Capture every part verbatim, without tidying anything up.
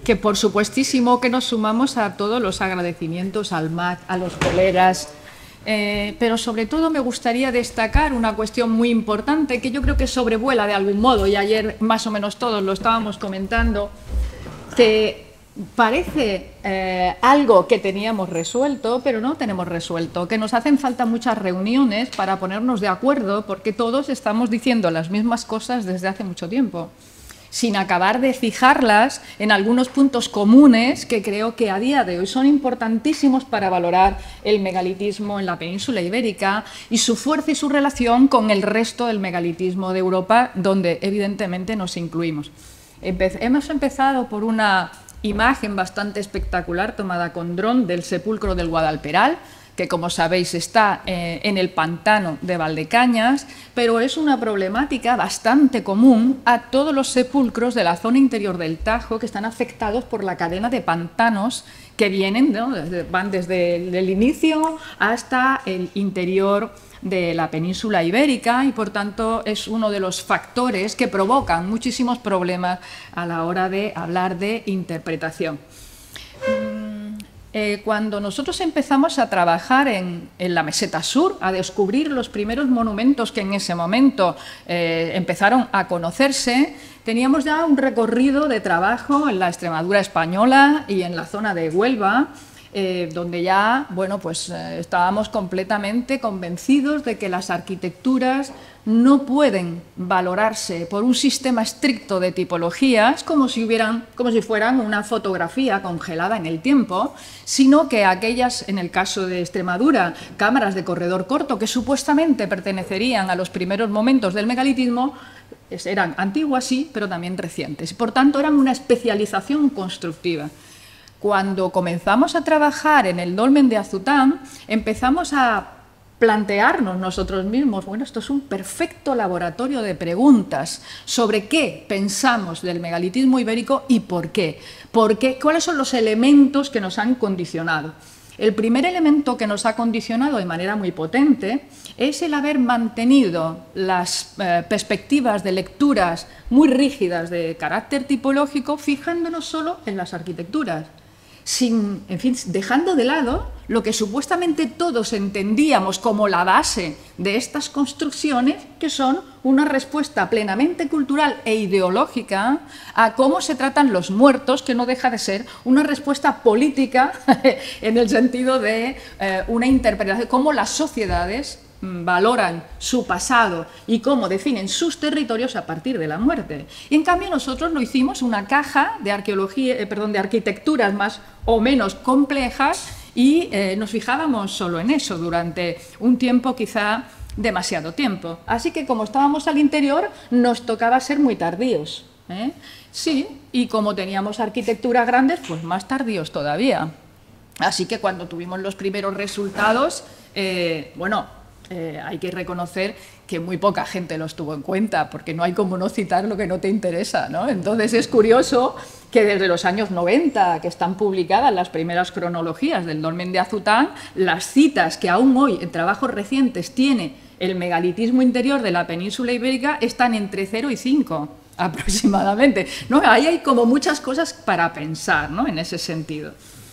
que por supuestísimo que nos sumamos a todos los agradecimientos al M A C, a los colegas, eh, pero sobre todo me gustaría destacar una cuestión muy importante que yo creo que sobrevuela de algún modo, y ayer más o menos todos lo estábamos comentando, que parece eh, algo que teníamos resuelto, pero no tenemos resuelto, que nos hacen falta muchas reuniones para ponernos de acuerdo, porque todos estamos diciendo las mismas cosas desde hace mucho tiempo, sin acabar de fijarlas en algunos puntos comunes que creo que a día de hoy son importantísimos para valorar el megalitismo en la península ibérica y su fuerza y su relación con el resto del megalitismo de Europa, donde evidentemente nos incluimos. Empe- hemos empezado por una imagen bastante espectacular tomada con dron del sepulcro del Guadalperal, que como sabéis está eh, en el pantano de Valdecañas, pero es una problemática bastante común a todos los sepulcros de la zona interior del Tajo que están afectados por la cadena de pantanos que vienen, ¿no? desde, van desde el, el inicio hasta el interior de la península ibérica y, por tanto, es uno de los factores que provocan muchísimos problemas a la hora de hablar de interpretación. Eh, cuando nosotros empezamos a trabajar en, en la meseta sur, a descubrir los primeros monumentos que en ese momento eh, empezaron a conocerse, teníamos ya un recorrido de trabajo en la Extremadura española y en la zona de Huelva, Eh, donde ya bueno, pues, eh, estábamos completamente convencidos de que las arquitecturas no pueden valorarse por un sistema estricto de tipologías como si, hubieran, como si fueran una fotografía congelada en el tiempo, sino que aquellas, en el caso de Extremadura, cámaras de corredor corto que supuestamente pertenecerían a los primeros momentos del megalitismo, eran antiguas, sí, pero también recientes. Por tanto, eran una especialización constructiva. Cuando comenzamos a trabajar en el dolmen de Azután, empezamos a plantearnos nosotros mismos, bueno, esto es un perfecto laboratorio de preguntas sobre qué pensamos del megalitismo ibérico y por qué. ¿Por qué? ¿Cuáles son los elementos que nos han condicionado? El primer elemento que nos ha condicionado de manera muy potente es el haber mantenido las eh, perspectivas de lecturas muy rígidas de carácter tipológico, fijándonos solo en las arquitecturas. Sin, en fin, dejando de lado lo que supuestamente todos entendíamos como la base de estas construcciones, que son una respuesta plenamente cultural e ideológica a cómo se tratan los muertos, que no deja de ser una respuesta política en el sentido de eh, una interpretación de cómo las sociedades valoran su pasado y cómo definen sus territorios a partir de la muerte. Y en cambio nosotros lo hicimos una caja de, arqueología, eh, perdón, de arquitecturas más o menos complejas y eh, nos fijábamos solo en eso durante un tiempo, quizá demasiado tiempo. Así que como estábamos al interior nos tocaba ser muy tardíos, ¿eh? Sí, y como teníamos arquitecturas grandes, pues más tardíos todavía. Así que cuando tuvimos los primeros resultados, eh, bueno, Eh, hay que reconocer que muy poca gente los tuvo en cuenta, porque no hay como no citar lo que no te interesa, ¿no? Entonces es curioso que desde los años noventa, que están publicadas las primeras cronologías del dolmen de Azután, las citas que aún hoy en trabajos recientes tiene el megalitismo interior de la península ibérica están entre cero y cinco aproximadamente, ¿no? Ahí hay como muchas cosas para pensar, ¿no? En ese sentido.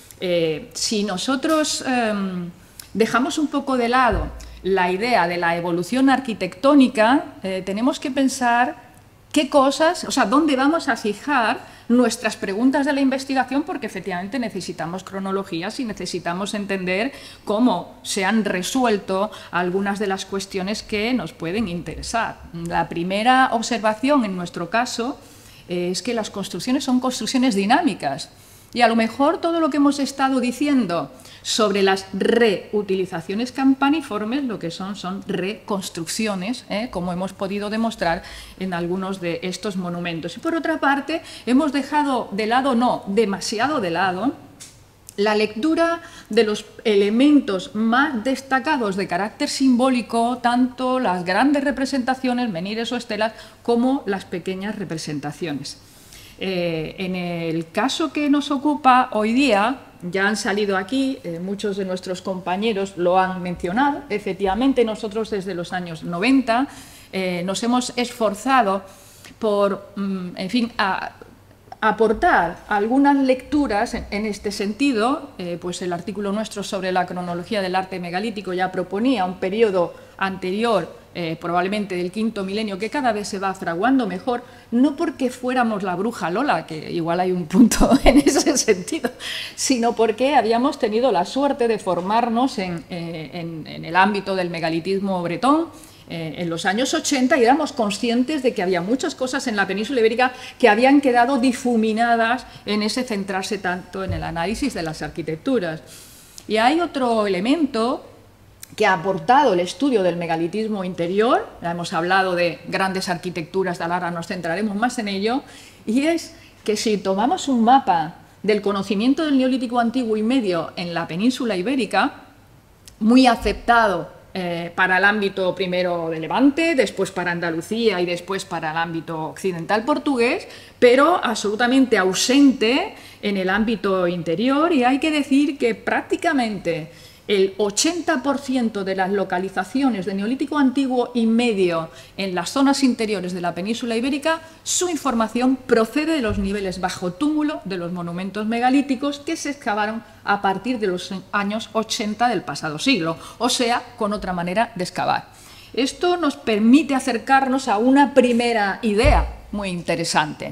Eh, si nosotros eh, dejamos un poco de lado la idea de la evolución arquitectónica, eh, tenemos que pensar qué cosas, o sea, dónde vamos a fijar nuestras preguntas de la investigación, porque efectivamente necesitamos cronologías y necesitamos entender cómo se han resuelto algunas de las cuestiones que nos pueden interesar. La primera observación en nuestro caso eh, es que las construcciones son construcciones dinámicas. Y a lo mejor todo lo que hemos estado diciendo sobre las reutilizaciones campaniformes, lo que son son reconstrucciones, ¿eh? como hemos podido demostrar en algunos de estos monumentos. Y por otra parte, hemos dejado de lado, no, demasiado de lado, la lectura de los elementos más destacados de carácter simbólico, tanto las grandes representaciones, menires o estelas, como las pequeñas representaciones. Eh, en el caso que nos ocupa hoy día, ya han salido aquí, eh, muchos de nuestros compañeros lo han mencionado, efectivamente nosotros desde los años noventa eh, nos hemos esforzado por, mm, en fin, a, aportar algunas lecturas en, en este sentido, eh, pues el artículo nuestro sobre la cronología del arte megalítico ya proponía un periodo anterior, eh, probablemente del quinto milenio, que cada vez se va fraguando mejor, no porque fuéramos la bruja Lola, que igual hay un punto en ese sentido, sino porque habíamos tenido la suerte de formarnos en, eh, en, en el ámbito del megalitismo bretón, Eh, en los años ochenta, y éramos conscientes de que había muchas cosas en la península ibérica que habían quedado difuminadas en ese centrarse tanto en el análisis de las arquitecturas. Y hay otro elemento que ha aportado el estudio del megalitismo interior, ya hemos hablado de grandes arquitecturas, de ahora nos centraremos más en ello, y es que si tomamos un mapa del conocimiento del Neolítico antiguo y medio en la península ibérica, muy aceptado Eh, para el ámbito primero de Levante, después para Andalucía y después para el ámbito occidental portugués, pero absolutamente ausente en el ámbito interior, y hay que decir que prácticamente el ochenta por ciento de las localizaciones de Neolítico antiguo y medio en las zonas interiores de la península ibérica, su información procede de los niveles bajo túmulo de los monumentos megalíticos que se excavaron a partir de los años ochenta del pasado siglo, o sea, con otra manera de excavar. Esto nos permite acercarnos a una primera idea muy interesante.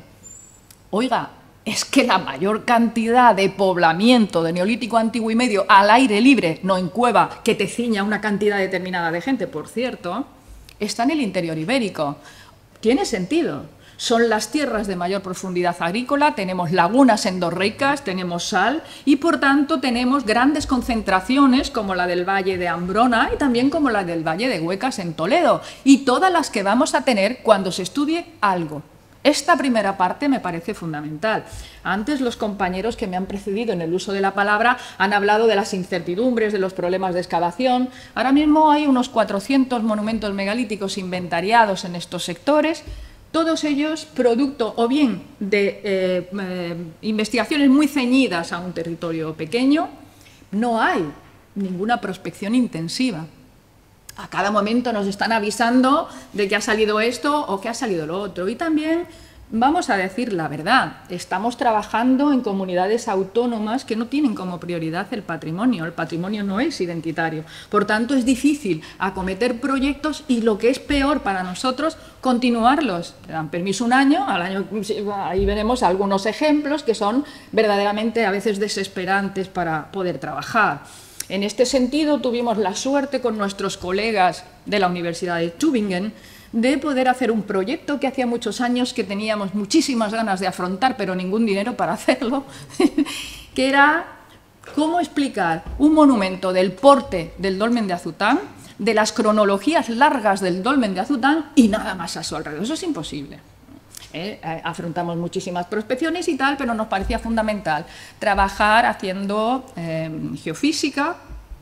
Oiga, es que la mayor cantidad de poblamiento de Neolítico antiguo y medio al aire libre, no en cueva, que te ciña una cantidad determinada de gente, por cierto, está en el interior ibérico. Tiene sentido. Son las tierras de mayor profundidad agrícola, tenemos lagunas endorreicas, tenemos sal y, por tanto, tenemos grandes concentraciones como la del Valle de Ambrona y también como la del Valle de Huecas en Toledo, y todas las que vamos a tener cuando se estudie algo. Esta primera parte me parece fundamental. Antes los compañeros que me han precedido en el uso de la palabra han hablado de las incertidumbres, de los problemas de excavación. Ahora mismo hay unos cuatrocientos monumentos megalíticos inventariados en estos sectores, todos ellos producto o bien de eh, eh, investigaciones muy ceñidas a un territorio pequeño. No hay ninguna prospección intensiva. A cada momento nos están avisando de que ha salido esto o que ha salido lo otro. Y también, vamos a decir la verdad, estamos trabajando en comunidades autónomas que no tienen como prioridad el patrimonio. El patrimonio no es identitario. Por tanto, es difícil acometer proyectos y, lo que es peor para nosotros, continuarlos. Te dan permiso un año, al año ahí veremos algunos ejemplos que son verdaderamente a veces desesperantes para poder trabajar. En este sentido, tuvimos la suerte con nuestros colegas de la Universidad de Tübingen de poder hacer un proyecto que hacía muchos años que teníamos muchísimas ganas de afrontar, pero ningún dinero para hacerlo, que era cómo explicar un monumento del porte del dolmen de Azután, de las cronologías largas del dolmen de Azután y nada más a su alrededor. Eso es imposible. Eh, afrontamos muchísimas prospecciones y tal, pero nos parecía fundamental trabajar haciendo eh, geofísica,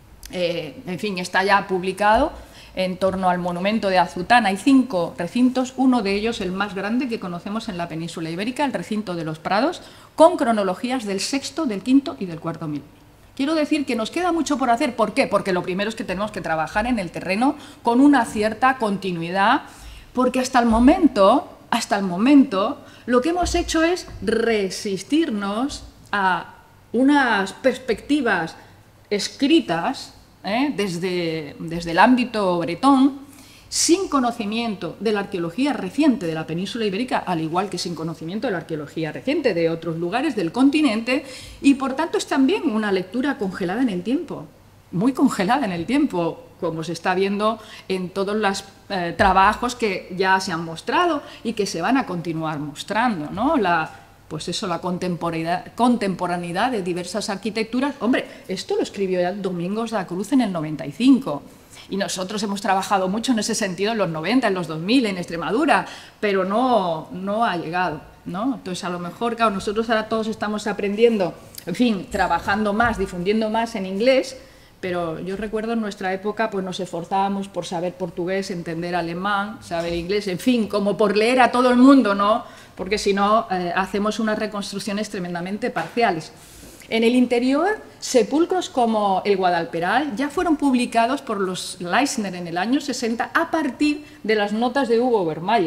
eh, en fin, está ya publicado en torno al monumento de Azután. Hay cinco recintos, uno de ellos el más grande que conocemos en la península ibérica, el recinto de los Prados, con cronologías del sexto, del quinto y del cuarto milenio. Quiero decir que nos queda mucho por hacer. ¿Por qué? Porque lo primero es que tenemos que trabajar en el terreno con una cierta continuidad, porque hasta el momento... Hasta el momento, lo que hemos hecho es resistirnos a unas perspectivas escritas ¿eh? desde, desde el ámbito bretón, sin conocimiento de la arqueología reciente de la península ibérica, al igual que sin conocimiento de la arqueología reciente de otros lugares del continente, y por tanto es también una lectura congelada en el tiempo, muy congelada en el tiempo, como se está viendo en todos los eh, trabajos que ya se han mostrado y que se van a continuar mostrando, ¿no? La, pues eso, la contemporaneidad, contemporaneidad de diversas arquitecturas. Hombre, esto lo escribió ya Domingos de la Cruz en el noventa y cinco, y nosotros hemos trabajado mucho en ese sentido en los noventa, en los dos mil, en Extremadura, pero no, no ha llegado, ¿no? Entonces, a lo mejor, claro, nosotros ahora todos estamos aprendiendo, en fin, trabajando más, difundiendo más en inglés, pero yo recuerdo en nuestra época pues nos esforzábamos por saber portugués, entender alemán, saber inglés, en fin, como por leer a todo el mundo, ¿no? Porque si no, eh, hacemos unas reconstrucciones tremendamente parciales. En el interior, sepulcros como el Guadalperal ya fueron publicados por los Leisner en el año sesenta a partir de las notas de Hugo Obermayer.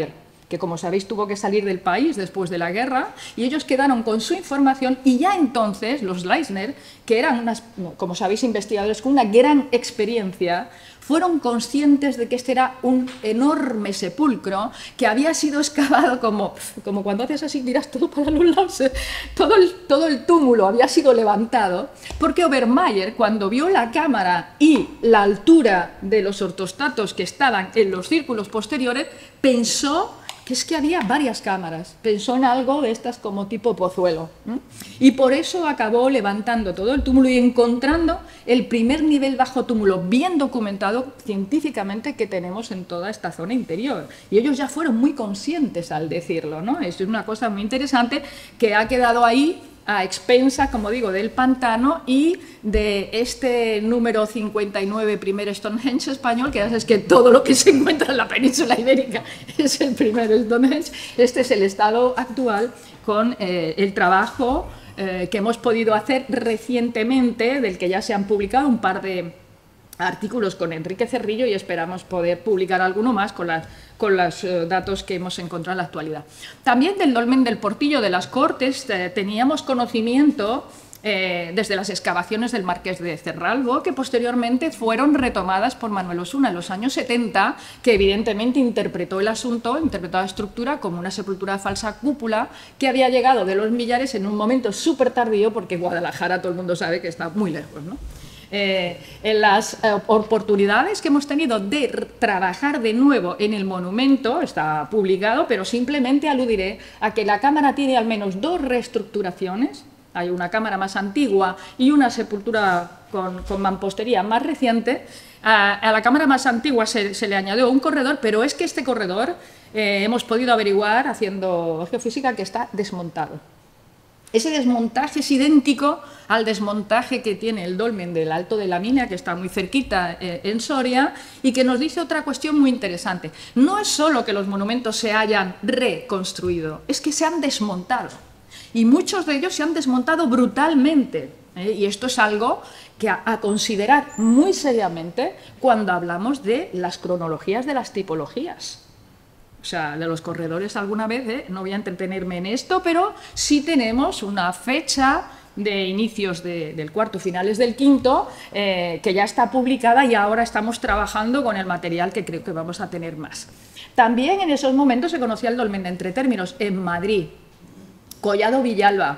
que como sabéis tuvo que salir del país después de la guerra, y ellos quedaron con su información, y ya entonces los Leisner, que eran, unas, como sabéis, investigadores con una gran experiencia, fueron conscientes de que este era un enorme sepulcro que había sido excavado como, como cuando haces así, miras todo para los lados, todo el, todo el túmulo había sido levantado, porque Obermayer, cuando vio la cámara y la altura de los ortostatos que estaban en los círculos posteriores, pensó que es que había varias cámaras, pensó en algo de estas como tipo Pozuelo, ¿no? Y por eso acabó levantando todo el túmulo y encontrando el primer nivel bajo túmulo bien documentado científicamente que tenemos en toda esta zona interior. Y ellos ya fueron muy conscientes al decirlo, ¿no? Es una cosa muy interesante que ha quedado ahí a expensa, como digo, del pantano y de este número cincuenta y nueve, primer Stonehenge español, que ya sabes que todo lo que se encuentra en la península ibérica es el primer Stonehenge. Este es el estado actual con eh, el trabajo eh, que hemos podido hacer recientemente, del que ya se han publicado un par de artículos con Enrique Cerrillo, y esperamos poder publicar alguno más con, las, con los eh, datos que hemos encontrado en la actualidad. También del dolmen del Portillo de las Cortes eh, teníamos conocimiento eh, desde las excavaciones del Marqués de Cerralbo, que posteriormente fueron retomadas por Manuel Osuna en los años setenta, que evidentemente interpretó el asunto, interpretó la estructura como una sepultura de falsa cúpula que había llegado de los Millares en un momento súper tardío, porque Guadalajara todo el mundo sabe que está muy lejos, ¿no? Eh, en las eh, oportunidades que hemos tenido de trabajar de nuevo en el monumento, está publicado, pero simplemente aludiré a que la cámara tiene al menos dos reestructuraciones. Hay una cámara más antigua y una sepultura con, con mampostería más reciente. A, a la cámara más antigua se, se le añadió un corredor, pero es que este corredor eh, hemos podido averiguar haciendo geofísica que está desmontado. Ese desmontaje es idéntico al desmontaje que tiene el dolmen del Alto de la Mina, que está muy cerquita eh, en Soria, y que nos dice otra cuestión muy interesante. No es solo que los monumentos se hayan reconstruido, es que se han desmontado. Y muchos de ellos se han desmontado brutalmente. ¿eh? Y esto es algo que a, a considerar muy seriamente cuando hablamos de las cronologías de las tipologías. O sea, de los corredores alguna vez, ¿eh? no voy a entretenerme en esto, pero sí tenemos una fecha de inicios de, del cuarto, finales del quinto, eh, que ya está publicada, y ahora estamos trabajando con el material que creo que vamos a tener más. También en esos momentos se conocía el dolmen de Entre Términos en Madrid, Collado Villalba,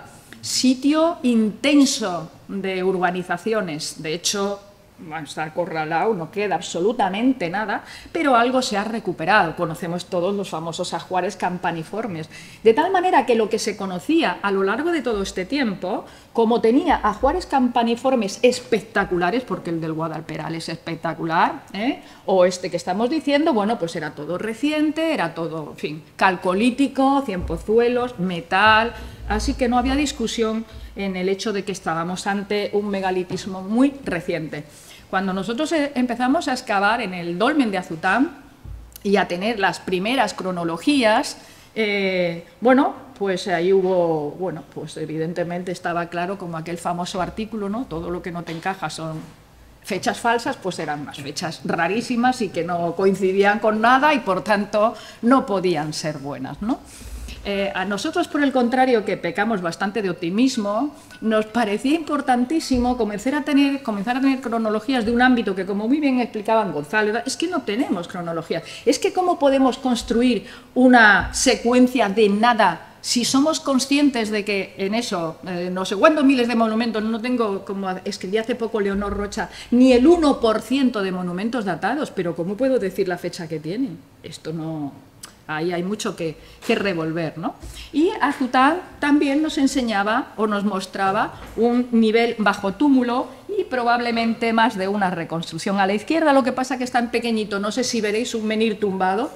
sitio intenso de urbanizaciones, de hecho está acorralado, no queda absolutamente nada, pero algo se ha recuperado. Conocemos todos los famosos ajuares campaniformes, de tal manera que lo que se conocía a lo largo de todo este tiempo, como tenía ajuares campaniformes espectaculares, porque el del Guadalperal es espectacular, ¿eh? o este que estamos diciendo, bueno, pues era todo reciente, era todo, en fin, calcolítico, cienpozuelos, metal, así que no había discusión en el hecho de que estábamos ante un megalitismo muy reciente. Cuando nosotros empezamos a excavar en el dolmen de Azután y a tener las primeras cronologías, eh, bueno, pues ahí hubo, bueno, pues evidentemente estaba claro, como aquel famoso artículo, ¿no? Todo lo que no te encaja son fechas falsas, pues eran unas fechas rarísimas y que no coincidían con nada y por tanto no podían ser buenas, ¿no? Eh, a nosotros, por el contrario, que pecamos bastante de optimismo, nos parecía importantísimo comenzar a, tener, comenzar a tener cronologías de un ámbito que, como muy bien explicaban Gonzalo, es que no tenemos cronologías. Es que ¿cómo podemos construir una secuencia de nada si somos conscientes de que en eso, eh, no sé cuántos miles de monumentos, no tengo, como escribí hace poco Leonor Rocha, ni el uno por ciento de monumentos datados, pero ¿cómo puedo decir la fecha que tienen? Esto no... Ahí hay mucho que, que revolver, ¿no? Y Azután también nos enseñaba o nos mostraba un nivel bajo túmulo y probablemente más de una reconstrucción. A la izquierda lo que pasa que está en pequeñito, no sé si veréis un menhir tumbado,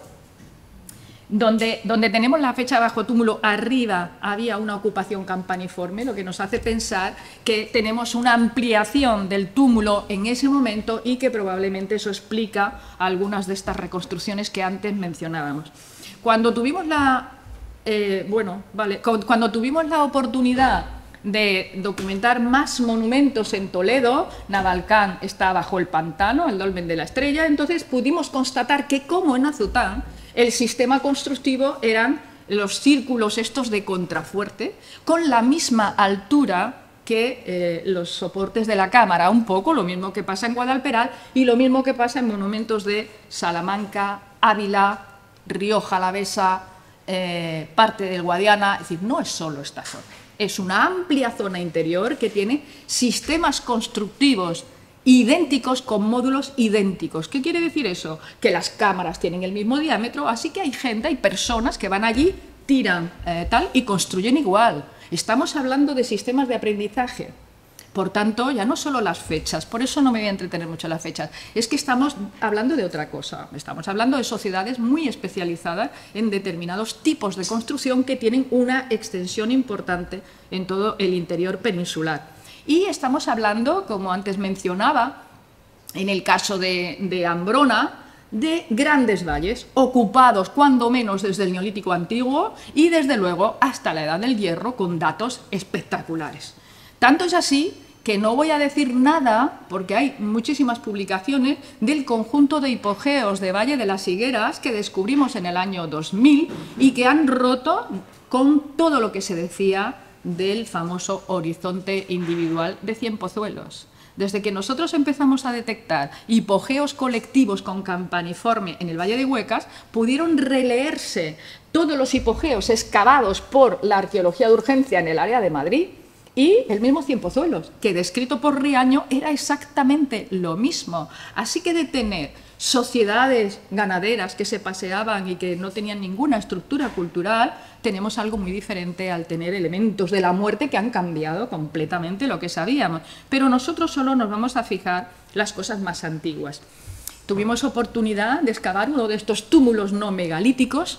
donde, donde tenemos la fecha bajo túmulo, arriba había una ocupación campaniforme, lo que nos hace pensar que tenemos una ampliación del túmulo en ese momento y que probablemente eso explica algunas de estas reconstrucciones que antes mencionábamos. Cuando tuvimos la, eh, bueno, vale, cuando tuvimos la oportunidad de documentar más monumentos en Toledo, Navalcán está bajo el pantano, el dolmen de la Estrella, entonces pudimos constatar que, como en Azután, El sistema constructivo eran los círculos estos de contrafuerte con la misma altura que eh, los soportes de la cámara, un poco lo mismo que pasa en Guadalperal y lo mismo que pasa en monumentos de Salamanca, Ávila, Rioja Alavesa, eh, parte del Guadiana. Es decir, no es solo esta zona, es una amplia zona interior que tiene sistemas constructivos idénticos con módulos idénticos. ¿Qué quiere decir eso? Que las cámaras tienen el mismo diámetro, así que hay gente, hay personas que van allí, tiran eh, tal y construyen igual. Estamos hablando de sistemas de aprendizaje. Por tanto, ya no solo las fechas, por eso no me voy a entretener mucho en las fechas, es que estamos hablando de otra cosa. Estamos hablando de sociedades muy especializadas en determinados tipos de construcción que tienen una extensión importante en todo el interior peninsular. Y estamos hablando, como antes mencionaba, en el caso de, de Ambrona, de grandes valles, ocupados cuando menos desde el Neolítico Antiguo y desde luego hasta la Edad del Hierro, con datos espectaculares. Tanto es así que no voy a decir nada, porque hay muchísimas publicaciones, del conjunto de hipogeos de Valle de las Higueras que descubrimos en el año dos mil y que han roto con todo lo que se decía del famoso horizonte individual de Cienpozuelos. Desde que nosotros empezamos a detectar hipogeos colectivos con campaniforme en el Valle de Huecas, pudieron releerse todos los hipogeos excavados por la arqueología de urgencia en el área de Madrid y el mismo Cienpozuelos, que descrito por Riaño era exactamente lo mismo. Así que de tener sociedades ganaderas que se paseaban y que no tenían ninguna estructura cultural, tenemos algo muy diferente al tener elementos de la muerte que han cambiado completamente lo que sabíamos. Pero nosotros solo nos vamos a fijar las cosas más antiguas. Tuvimos oportunidad de excavar uno de estos túmulos no megalíticos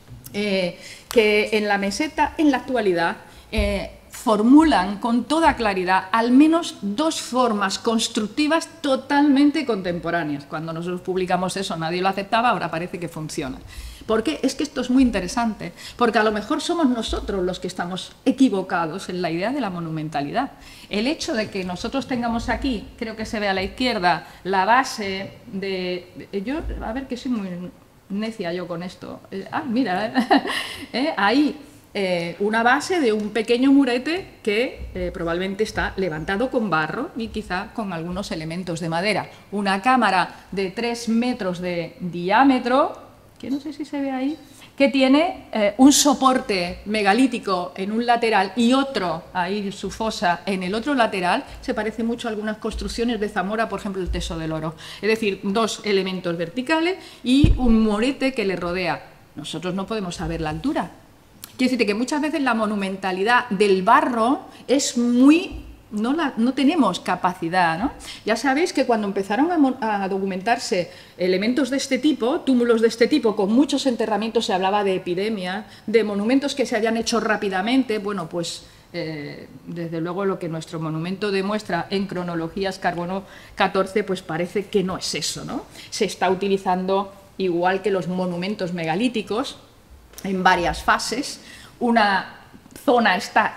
eh, que en la meseta, en la actualidad, eh, formulan con toda claridad al menos dos formas constructivas totalmente contemporáneas. Cuando nosotros publicamos eso nadie lo aceptaba, ahora parece que funciona. ¿Por qué? Es que esto es muy interesante, porque a lo mejor somos nosotros los que estamos equivocados en la idea de la monumentalidad. El hecho de que nosotros tengamos aquí, creo que se ve a la izquierda, la base de... Yo, a ver, que soy muy necia yo con esto. Ah, mira, ¿eh? Ahí... Eh, una base de un pequeño murete que eh, probablemente está levantado con barro y quizá con algunos elementos de madera. Una cámara de tres metros de diámetro, que no sé si se ve ahí, que tiene eh, un soporte megalítico en un lateral y otro, ahí su fosa, en el otro lateral. Se parece mucho a algunas construcciones de Zamora, por ejemplo, el Teso del Oro. Es decir, dos elementos verticales y un murete que le rodea. Nosotros no podemos saber la altura. Quiero decirte que muchas veces la monumentalidad del barro es muy... No, la, no tenemos capacidad, ¿no? Ya sabéis que cuando empezaron a, a documentarse elementos de este tipo, túmulos de este tipo, con muchos enterramientos, se hablaba de epidemias, de monumentos que se hayan hecho rápidamente. Bueno, pues eh, desde luego lo que nuestro monumento demuestra en cronologías carbono catorce, pues parece que no es eso, ¿no? Se está utilizando, igual que los monumentos megalíticos, en varias fases. Una zona está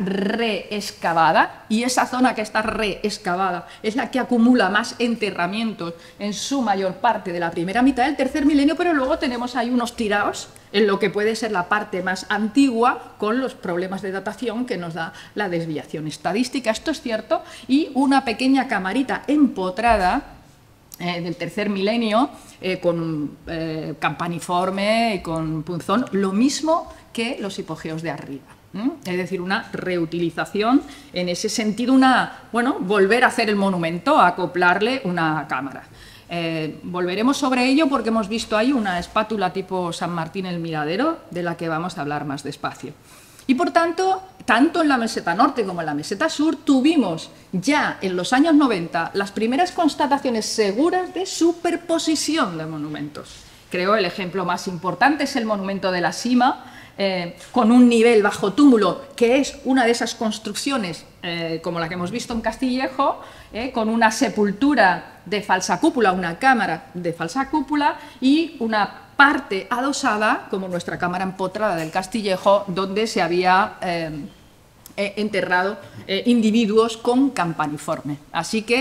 reexcavada y esa zona que está reexcavada es la que acumula más enterramientos en su mayor parte de la primera mitad del tercer milenio, pero luego tenemos ahí unos tiraos en lo que puede ser la parte más antigua con los problemas de datación que nos da la desviación estadística. Esto es cierto, y una pequeña camarita empotrada Eh, del tercer milenio, eh, con eh, campaniforme y con punzón, lo mismo que los hipogeos de arriba. ¿eh? Es decir, una reutilización, en ese sentido, una, bueno, volver a hacer el monumento, a acoplarle una cámara. Eh, volveremos sobre ello porque hemos visto ahí una espátula tipo San Martín el Miradero, de la que vamos a hablar más despacio. Y por tanto, tanto en la meseta norte como en la meseta sur, tuvimos ya en los años noventa las primeras constataciones seguras de superposición de monumentos. Creo el ejemplo más importante es el monumento de la Sima, eh, con un nivel bajo túmulo, que es una de esas construcciones, eh, como la que hemos visto en Castillejo, eh, con una sepultura de falsa cúpula, una cámara de falsa cúpula y una parte adosada, como nuestra cámara empotrada del Castillejo, donde se había eh, enterrado eh, individuos con campaniforme. Así que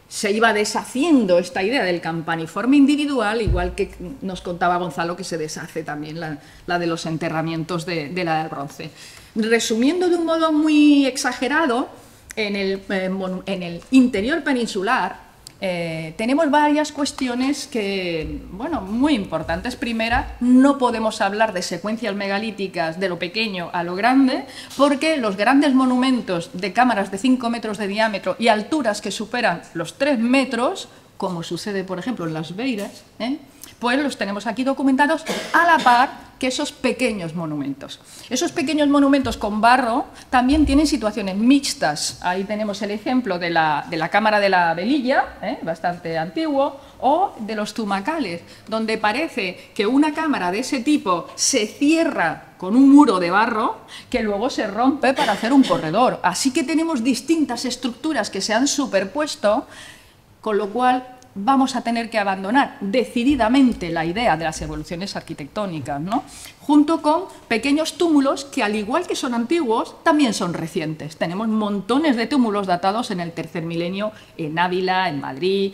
se iba deshaciendo esta idea del campaniforme individual, igual que nos contaba Gonzalo que se deshace también la, la de los enterramientos de, de la del bronce. Resumiendo de un modo muy exagerado, en el, eh, en el interior peninsular eh, tenemos varias cuestiones que, bueno, muy importantes. Primera, no podemos hablar de secuencias megalíticas de lo pequeño a lo grande, porque los grandes monumentos de cámaras de cinco metros de diámetro y alturas que superan los tres metros, como sucede, por ejemplo, en Las Beiras, ¿eh? pues los tenemos aquí documentados a la par que esos pequeños monumentos. Esos pequeños monumentos con barro también tienen situaciones mixtas. Ahí tenemos el ejemplo de la, de la Cámara de la Velilla, ¿eh? bastante antiguo, o de los Tumacales, donde parece que una cámara de ese tipo se cierra con un muro de barro que luego se rompe para hacer un corredor. Así que tenemos distintas estructuras que se han superpuesto, con lo cual vamos a tener que abandonar decididamente la idea de las evoluciones arquitectónicas, ¿no? Junto con pequeños túmulos que, al igual que son antiguos, también son recientes. Tenemos montones de túmulos datados en el tercer milenio en Ávila, en Madrid,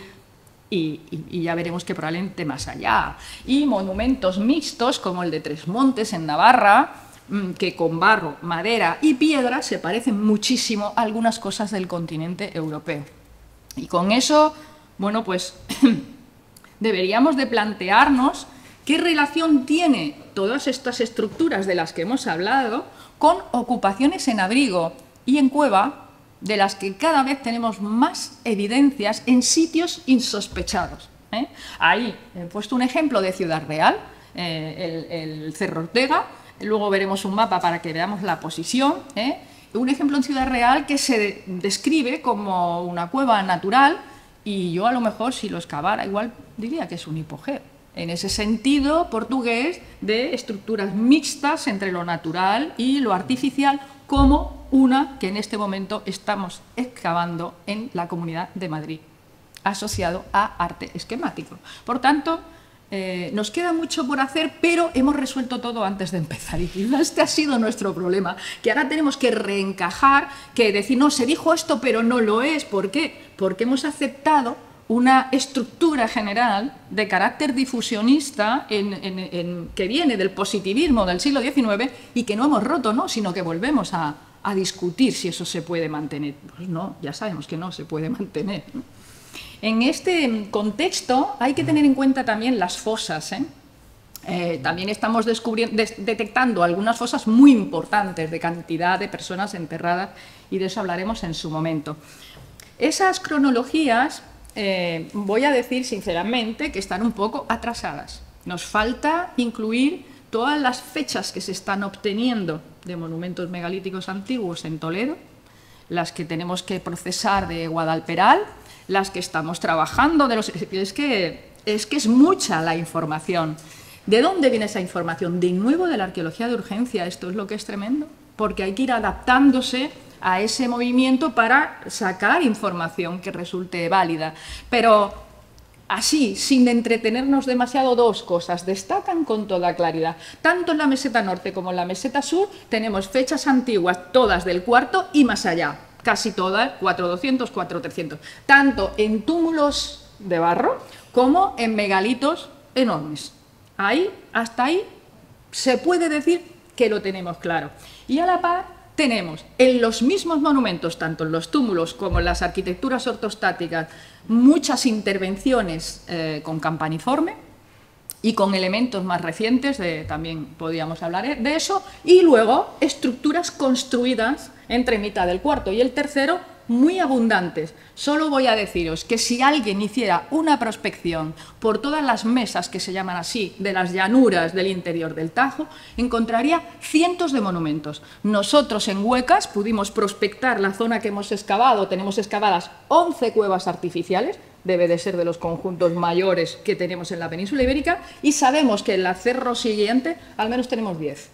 y, y, y ya veremos que probablemente más allá. Y monumentos mixtos como el de Tres Montes en Navarra, que con barro, madera y piedra se parecen muchísimo a algunas cosas del continente europeo. Y con eso, bueno, pues deberíamos de plantearnos qué relación tiene todas estas estructuras de las que hemos hablado con ocupaciones en abrigo y en cueva, de las que cada vez tenemos más evidencias en sitios insospechados, ¿eh? Ahí he puesto un ejemplo de Ciudad Real, eh, el, el Cerro Ortega, luego veremos un mapa para que veamos la posición, ¿eh? Un ejemplo en Ciudad Real que se describe como una cueva natural. Y yo a lo mejor, si lo excavara, igual diría que es un hipogeo. En ese sentido portugués de estructuras mixtas entre lo natural y lo artificial, como una que en este momento estamos excavando en la Comunidad de Madrid, asociado a arte esquemático. Por tanto, eh, nos queda mucho por hacer, pero hemos resuelto todo antes de empezar. Y este ha sido nuestro problema, que ahora tenemos que reencajar, que decir, no, se dijo esto, pero no lo es. ¿Por qué? Porque hemos aceptado una estructura general de carácter difusionista en, en, en, que viene del positivismo del siglo diecinueve y que no hemos roto, ¿no? Sino que volvemos a, a discutir si eso se puede mantener. Pues no, ya sabemos que no se puede mantener, ¿no? En este contexto hay que tener en cuenta también las fosas, ¿eh? Eh, también estamos descubriendo, de, detectando algunas fosas muy importantes de cantidad de personas enterradas, y de eso hablaremos en su momento. Esas cronologías, eh, voy a decir sinceramente que están un poco atrasadas. Nos falta incluir todas las fechas que se están obteniendo de monumentos megalíticos antiguos en Toledo, las que tenemos que procesar de Guadalperal, las que estamos trabajando de los... Es que, es que es mucha la información. ¿De dónde viene esa información? De nuevo de la arqueología de urgencia. Esto es lo que es tremendo, porque hay que ir adaptándose a ese movimiento para sacar información que resulte válida. Pero así, sin entretenernos demasiado, dos cosas destacan con toda claridad. Tanto en la meseta norte como en la meseta sur tenemos fechas antiguas, todas del cuarto y más allá. Casi todas, cuatro mil doscientos, cuatro mil trescientos, tanto en túmulos de barro como en megalitos enormes. Ahí, hasta ahí, se puede decir que lo tenemos claro. Y a la par tenemos en los mismos monumentos, tanto en los túmulos como en las arquitecturas ortostáticas, muchas intervenciones eh, con campaniforme y con elementos más recientes, de, también podríamos hablar de eso, y luego estructuras construidas entre mitad del cuarto y el tercero, muy abundantes. Solo voy a deciros que si alguien hiciera una prospección por todas las mesas, que se llaman así, de las llanuras del interior del Tajo, encontraría cientos de monumentos. Nosotros en Huecas pudimos prospectar la zona que hemos excavado, tenemos excavadas once cuevas artificiales, debe de ser de los conjuntos mayores que tenemos en la península ibérica, y sabemos que en la cerro siguiente al menos tenemos diez.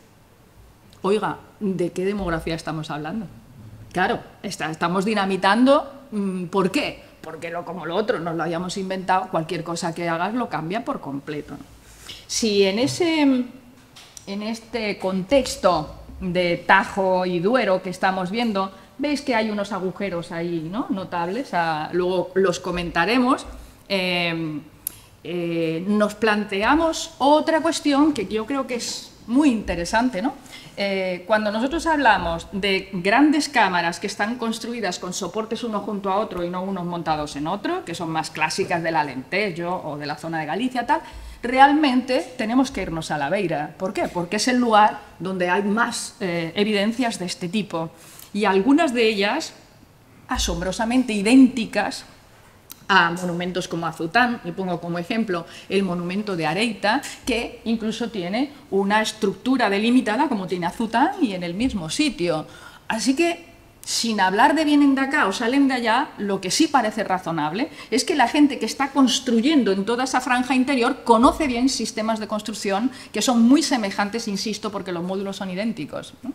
Oiga, ¿de qué demografía estamos hablando? Claro, está, estamos dinamitando. ¿Por qué? Porque lo, como lo otro nos lo hayamos inventado, cualquier cosa que hagas lo cambia por completo, ¿no? Si en, ese, en este contexto de Tajo y Duero que estamos viendo veis que hay unos agujeros ahí, ¿no?, notables, a, luego los comentaremos. Eh, eh, nos planteamos otra cuestión que yo creo que es muy interesante, ¿no? Eh, cuando nosotros hablamos de grandes cámaras que están construidas con soportes uno junto a otro y no unos montados en otro, que son más clásicas del Alentejo o de la zona de Galicia, tal, realmente tenemos que irnos a la Beira. ¿Por qué? Porque es el lugar donde hay más eh, evidencias de este tipo, y algunas de ellas asombrosamente idénticas a monumentos como Azután. Y pongo como ejemplo el monumento de Areita, que incluso tiene una estructura delimitada como tiene Azután y en el mismo sitio. Así que, sin hablar de vienen de acá o salen de allá, lo que sí parece razonable es que la gente que está construyendo en toda esa franja interior conoce bien sistemas de construcción que son muy semejantes, insisto, porque los módulos son idénticos, ¿no?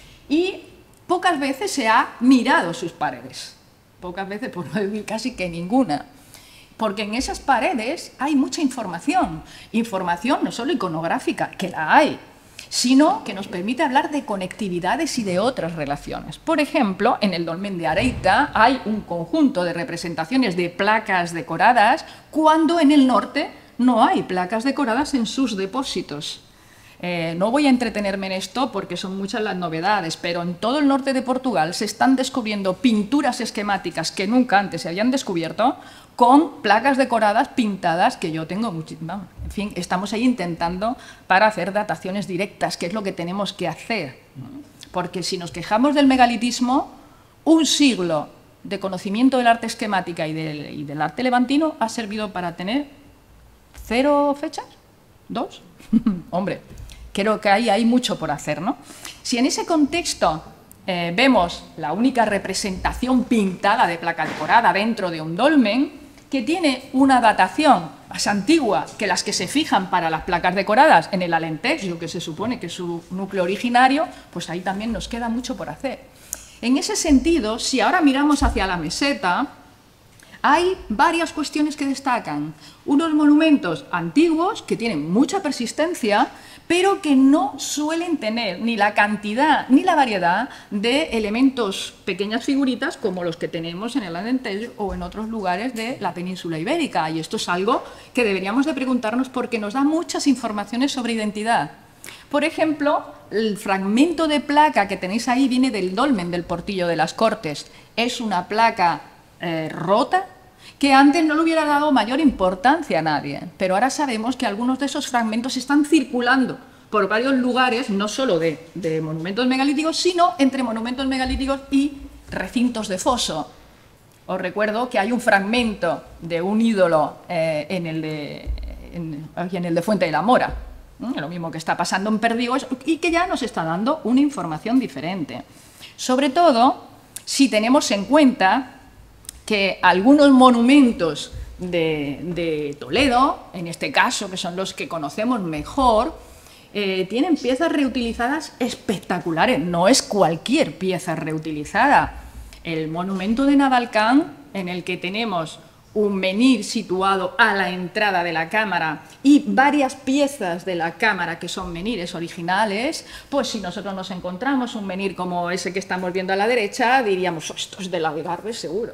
Y pocas veces se ha mirado sus paredes. Pocas veces, por no decir casi que ninguna, porque en esas paredes hay mucha información, información no solo iconográfica, que la hay, sino que nos permite hablar de conectividades y de otras relaciones. Por ejemplo, en el dolmen de Areita hay un conjunto de representaciones de placas decoradas, cuando en el norte no hay placas decoradas en sus depósitos. Eh, no voy a entretenerme en esto porque son muchas las novedades, pero en todo el norte de Portugal se están descubriendo pinturas esquemáticas que nunca antes se habían descubierto, con placas decoradas pintadas que yo tengo muchísimas. En fin, estamos ahí intentando para hacer dataciones directas, que es lo que tenemos que hacer. Porque si nos quejamos del megalitismo, un siglo de conocimiento del arte esquemática y del, y del arte levantino ha servido para tener cero fechas, dos. Hombre, creo que ahí hay mucho por hacer, ¿no? Si en ese contexto eh, vemos la única representación pintada de placa decorada dentro de un dolmen, que tiene una datación más antigua que las que se fijan para las placas decoradas en el Alentejo, que se supone que es su núcleo originario, pues ahí también nos queda mucho por hacer. En ese sentido, si ahora miramos hacia la meseta, hay varias cuestiones que destacan. Unos monumentos antiguos que tienen mucha persistencia, pero que no suelen tener ni la cantidad ni la variedad de elementos, pequeñas figuritas, como los que tenemos en el Alentejo o en otros lugares de la península ibérica. Y esto es algo que deberíamos de preguntarnos porque nos da muchas informaciones sobre identidad. Por ejemplo, el fragmento de placa que tenéis ahí viene del dolmen del Portillo de las Cortes. Es una placa eh, rota, que antes no le hubiera dado mayor importancia a nadie, pero ahora sabemos que algunos de esos fragmentos están circulando por varios lugares, no solo de, de monumentos megalíticos, sino entre monumentos megalíticos y recintos de foso. Os recuerdo que hay un fragmento de un ídolo eh, en, el de, en, en el de Fuente de la Mora, ¿eh? Lo mismo que está pasando en Perdigos, y que ya nos está dando una información diferente. Sobre todo, si tenemos en cuenta que algunos monumentos de, de Toledo, en este caso, que son los que conocemos mejor, eh, tienen piezas reutilizadas espectaculares. No es cualquier pieza reutilizada. El monumento de Navalcán, en el que tenemos un menhir situado a la entrada de la cámara y varias piezas de la cámara que son menhires originales, pues si nosotros nos encontramos un menhir como ese que estamos viendo a la derecha, diríamos, oh, esto es del Algarve seguro.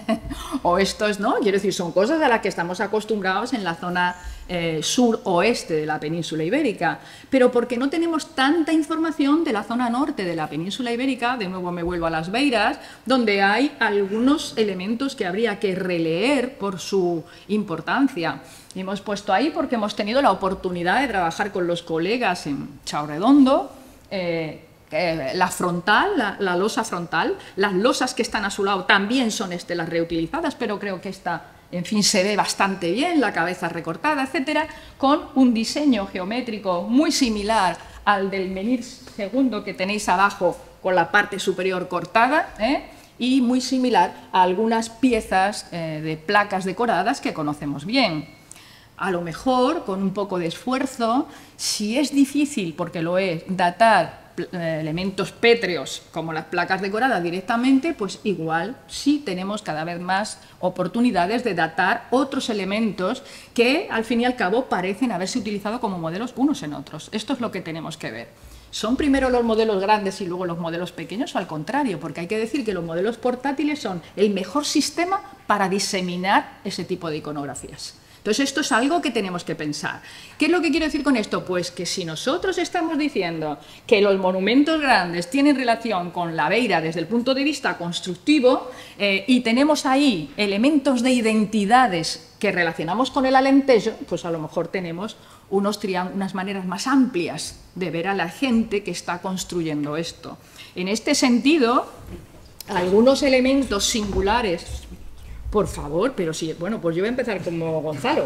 O esto es, ¿no? Quiero decir, son cosas a las que estamos acostumbrados en la zona eh, sur-oeste de la península ibérica, pero porque no tenemos tanta información de la zona norte de la península ibérica, de nuevo me vuelvo a las Beiras, donde hay algunos elementos que habría que releer por su importancia. Y hemos puesto ahí porque hemos tenido la oportunidad de trabajar con los colegas en Chaurredondo, eh, eh, la frontal, la, la losa frontal, las losas que están a su lado también son estelas reutilizadas, pero creo que esta, en fin, se ve bastante bien, la cabeza recortada, etcétera, con un diseño geométrico muy similar al del menhir segundo que tenéis abajo, con la parte superior cortada, ¿eh? Y muy similar a algunas piezas eh, de placas decoradas que conocemos bien. A lo mejor, con un poco de esfuerzo, si es difícil, porque lo es, datar eh, elementos pétreos como las placas decoradas directamente, pues igual sí tenemos cada vez más oportunidades de datar otros elementos que, al fin y al cabo, parecen haberse utilizado como modelos unos en otros. Esto es lo que tenemos que ver. ¿Son primero los modelos grandes y luego los modelos pequeños o al contrario? Porque hay que decir que los modelos portátiles son el mejor sistema para diseminar ese tipo de iconografías. Entonces, esto es algo que tenemos que pensar. ¿Qué es lo que quiero decir con esto? Pues que si nosotros estamos diciendo que los monumentos grandes tienen relación con la beira desde el punto de vista constructivo eh, y tenemos ahí elementos de identidades que relacionamos con el Alentejo, pues a lo mejor tenemos unos unas maneras más amplias de ver a la gente que está construyendo esto. En este sentido, algunos elementos singulares. Por favor, pero sí, bueno, pues yo voy a empezar como Gonzalo.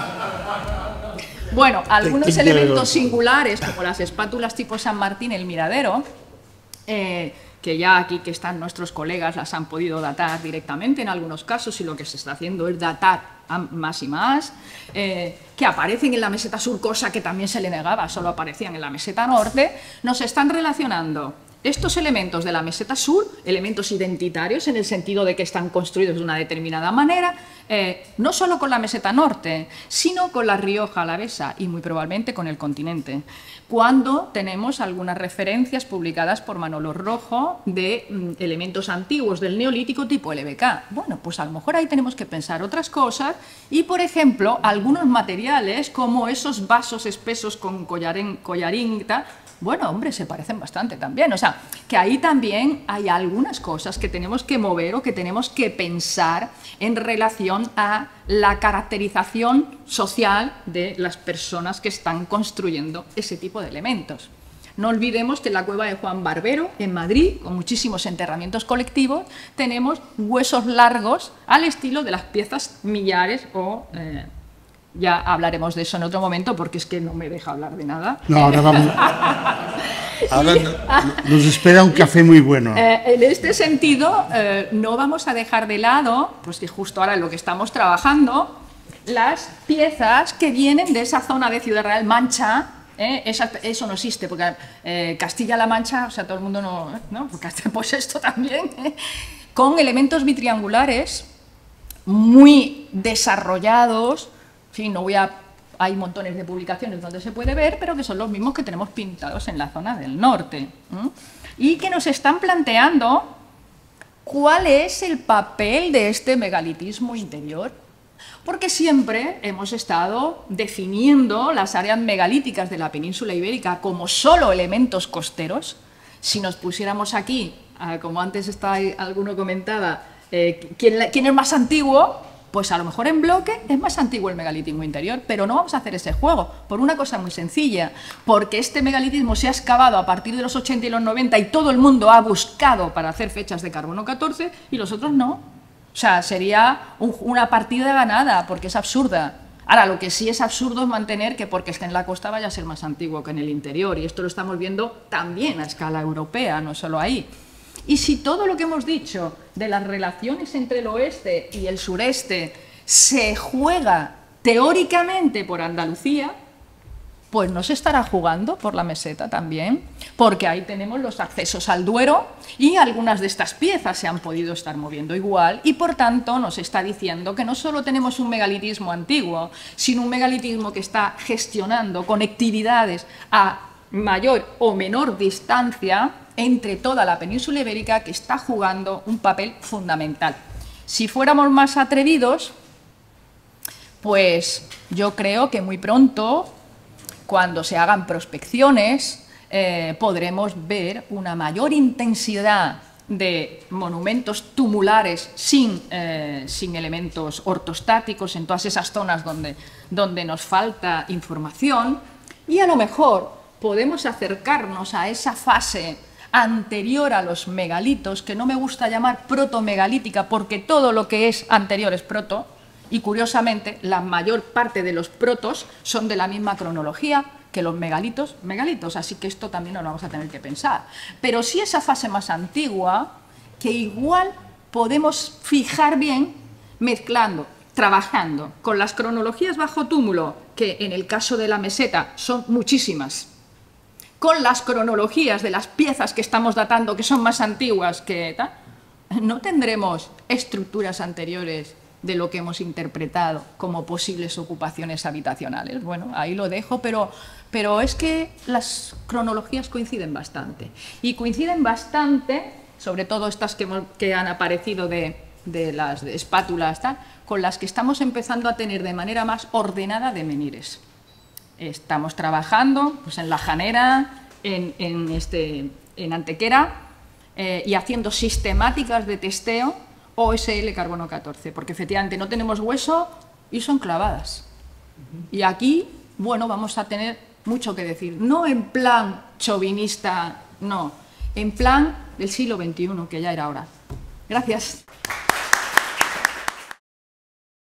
Bueno, algunos elementos singulares, como las espátulas tipo San Martín, el Miradero, eh, que ya aquí que están nuestros colegas las han podido datar directamente en algunos casos y lo que se está haciendo es datar más y más, eh, que aparecen en la meseta sur, cosa que también se le negaba, solo aparecían en la meseta norte, nos están relacionando estos elementos de la meseta sur, elementos identitarios en el sentido de que están construidos de una determinada manera, eh, no solo con la meseta norte, sino con la Rioja Alavesa y muy probablemente con el continente. Cuando tenemos algunas referencias publicadas por Manolo Rojo de mm, elementos antiguos del Neolítico tipo L B K. Bueno, pues a lo mejor ahí tenemos que pensar otras cosas y, por ejemplo, algunos materiales como esos vasos espesos con collarín, collarín bueno, hombre, se parecen bastante también. O sea, que ahí también hay algunas cosas que tenemos que mover o que tenemos que pensar en relación a la caracterización social de las personas que están construyendo ese tipo de elementos. No olvidemos que en la cueva de Juan Barbero, en Madrid, con muchísimos enterramientos colectivos, tenemos huesos largos al estilo de las piezas millares o... Eh, ya hablaremos de eso en otro momento porque es que no me deja hablar de nada. No, ahora vamos. Ahora nos espera un café muy bueno. Eh, en este sentido, eh, no vamos a dejar de lado, pues que justo ahora en lo que estamos trabajando, las piezas que vienen de esa zona de Ciudad Real, Mancha. Eh, esa, eso no existe, porque eh, Castilla-La Mancha, o sea, todo el mundo no... ¿no? Pues esto también, eh, con elementos bitriangulares muy desarrollados. Sí, no voy a, hay montones de publicaciones donde se puede ver, pero que son los mismos que tenemos pintados en la zona del norte. ¿eh? Y que nos están planteando cuál es el papel de este megalitismo interior. Porque siempre hemos estado definiendo las áreas megalíticas de la península ibérica como solo elementos costeros. Si nos pusiéramos aquí, como antes está, alguno comentaba, eh, ¿quién, ¿quién es más antiguo? Pues a lo mejor en bloque es más antiguo el megalitismo interior, pero no vamos a hacer ese juego, por una cosa muy sencilla, porque este megalitismo se ha excavado a partir de los ochenta y los noventa y todo el mundo ha buscado para hacer fechas de carbono catorce y los otros no. O sea, sería un, una partida ganada, porque es absurda. Ahora, lo que sí es absurdo es mantener que porque esté en la costa vaya a ser más antiguo que en el interior, y esto lo estamos viendo también a escala europea, no solo ahí. Y si todo lo que hemos dicho de las relaciones entre el oeste y el sureste se juega teóricamente por Andalucía, pues no se estará jugando por la meseta también, porque ahí tenemos los accesos al Duero y algunas de estas piezas se han podido estar moviendo igual y por tanto nos está diciendo que no solo tenemos un megalitismo antiguo, sino un megalitismo que está gestionando conectividades a mayor o menor distancia entre toda la península ibérica, que está jugando un papel fundamental. Si fuéramos más atrevidos, pues yo creo que muy pronto, cuando se hagan prospecciones, eh, podremos ver una mayor intensidad de monumentos tumulares sin, eh, sin elementos ortostáticos en todas esas zonas donde, donde nos falta información, y a lo mejor podemos acercarnos a esa fase anterior a los megalitos, que no me gusta llamar protomegalítica porque todo lo que es anterior es proto, y curiosamente la mayor parte de los protos son de la misma cronología que los megalitos, megalitos, así que esto también no lo vamos a tener que pensar. Pero sí esa fase más antigua, que igual podemos fijar bien mezclando, trabajando con las cronologías bajo túmulo, que en el caso de la meseta son muchísimas, con las cronologías de las piezas que estamos datando, que son más antiguas que tal, no tendremos estructuras anteriores de lo que hemos interpretado como posibles ocupaciones habitacionales. Bueno, ahí lo dejo, pero, pero es que las cronologías coinciden bastante. Y coinciden bastante, sobre todo estas que, hemos, que han aparecido de, de las de espátulas, tal, con las que estamos empezando a tener de manera más ordenada de menires. Estamos trabajando pues, en La Janera, en, en, este, en Antequera, eh, y haciendo sistemáticas de testeo O S L carbono catorce, porque efectivamente no tenemos hueso y son clavadas. Y aquí, bueno, vamos a tener mucho que decir. No en plan chauvinista, no, en plan del siglo veintiuno, que ya era hora. Gracias.